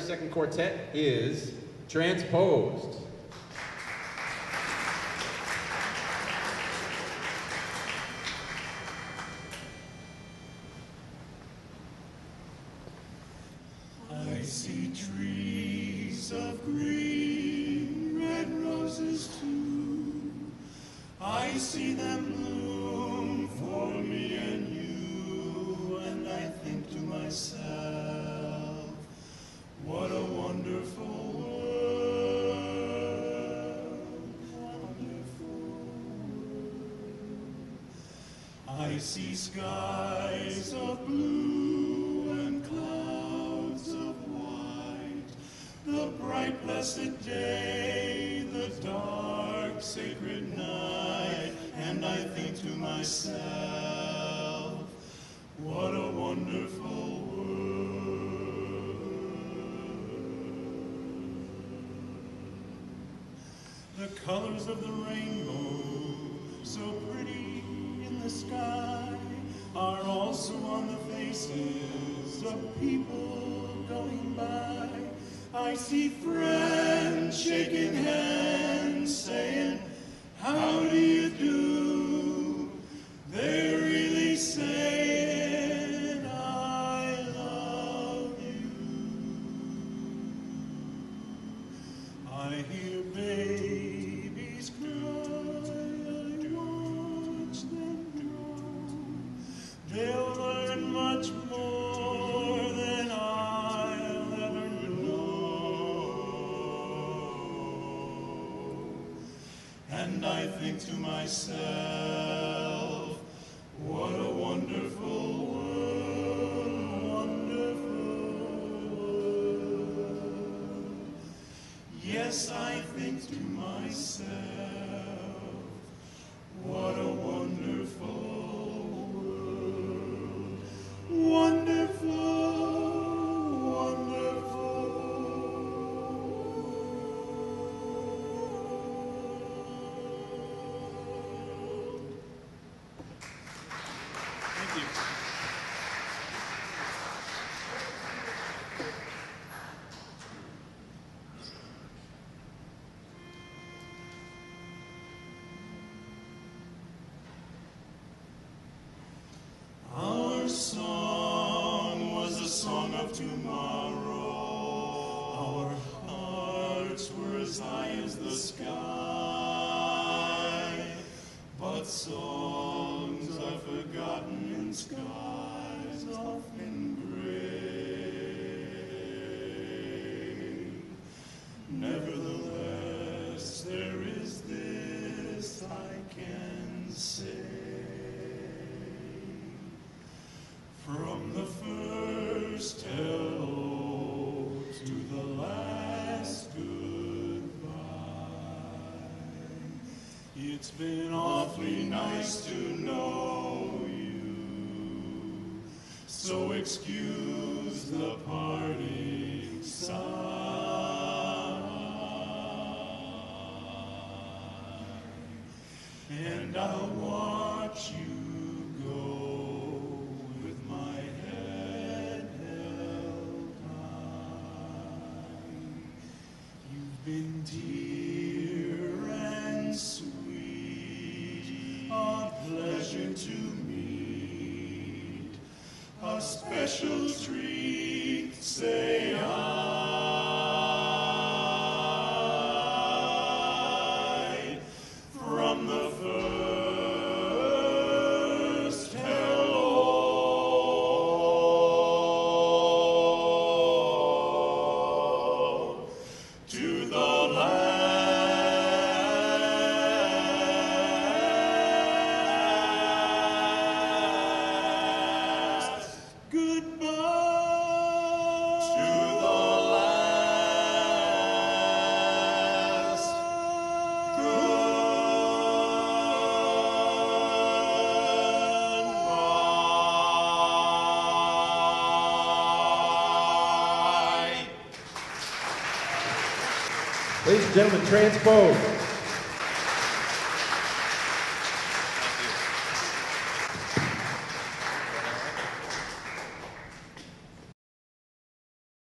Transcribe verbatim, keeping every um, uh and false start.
second quartet is Transposed. I see trees of green, red roses too. I see them bloom for me and you, and I think to myself, what a wonderful world, wonderful. I see skies of blue and clouds of white, the bright blessed day, the dark sacred night, and I think to myself, what a wonderful world. The colors of the rainbow, so pretty in the sky, are also on the faces of people going by. I see friends shaking hands, saying, how do you do? They're really saying, I love you. I hear babies cry, I watch them grow. They'll learn much more than I'll ever know. And I think to myself, what a wonderful world, wonderful world. Yes, I think to myself, what a wonderful world, wonderful, wonderful. Thank you. Our song was a song of tomorrow. Our hearts were as high as the sky. But songs are forgotten in skies often gray. Nevertheless, there is this I can say. From the first hello to the last goodbye, it's been awfully nice to know you. So excuse the parting sigh, and I'll watch you go. Been dear and sweet, a pleasure to meet, a special treat, say I, from the first hello to the last goodbye, to the last goodbye. Ladies and gentlemen, Transposed.